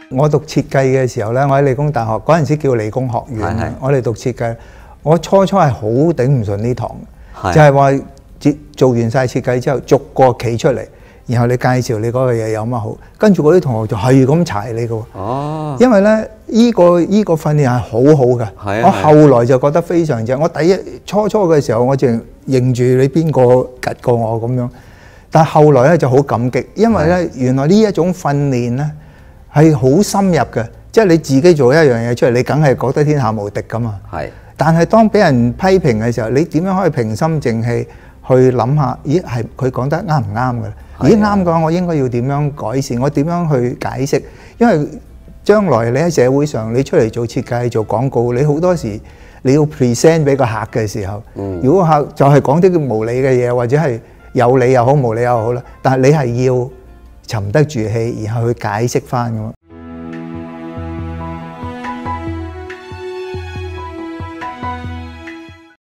我讀設計嘅時候咧，我喺理工大學嗰陣時叫理工學院，我哋讀設計，我初係好頂唔順呢堂，就係話做完晒設計之後，逐個企出嚟，然後你介紹你嗰個嘢有乜好，跟住嗰啲同學就係咁柴你嘅喎。哦，因為咧依個訓練係好好嘅。我後來就覺得非常正。我初嘅時候，我淨認住你邊個趌過我咁樣，但係後來咧就好感激，因為咧原來呢一種訓練咧係好深入嘅，即係你自己做一樣嘢出嚟，你梗係覺得天下無敵噶嘛。係。但係當俾人批評嘅時候，你點樣可以平心靜氣去諗下？咦，係佢講得啱唔啱嘅？咦，啱嘅話，我應該要點樣改善？我點樣去解釋？因為將來你喺社會上，你出嚟做設計、做廣告，你好多時你要 present 俾個客嘅時候，如果客就係講啲叫無理嘅嘢，或者係有理又好、無理又好啦，但係你係要沉得住氣，然後去解釋翻咁。